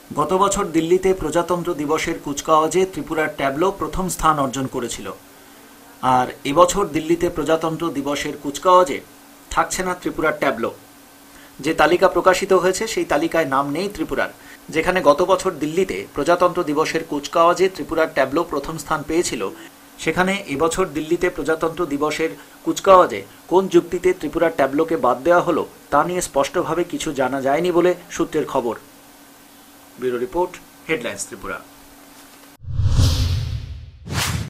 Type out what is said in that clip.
গত বছর দিল্লিতে প্রজাতন্ত্র দিবসের কুচকাওয়াজে ত্রিপুরার ট্যাবলো প্রথম স্থান অর্জন করেছিল। আর এবছর দিল্লিতে প্রজাতন্ত্র দিবসের কুচকাওয়াজে থাকছে না ত্রিপুরার ট্যাবলো। যে তালিকা প্রকাশিত হয়েছে সেই তালিকায় নাম নেই ত্রিপুরার। যেখানে গত বছর দিল্লিতে প্রজাতন্ত্র দিবসের কুচকাওয়াজে ত্রিপুরার ট্যাবলো প্রথম স্থান পেয়েছিল, সেখানে এবছর দিল্লিতে প্রজাতন্ত্র দিবসের কুচকাওয়াজে কোন যুক্তিতে ত্রিপুরার ট্যাবলোকে বাদ দেওয়া হলো তা নিয়ে স্পষ্টভাবে কিছু জানা যায়নি বলে সূত্রের খবর। Bureau report, headlines Tripura.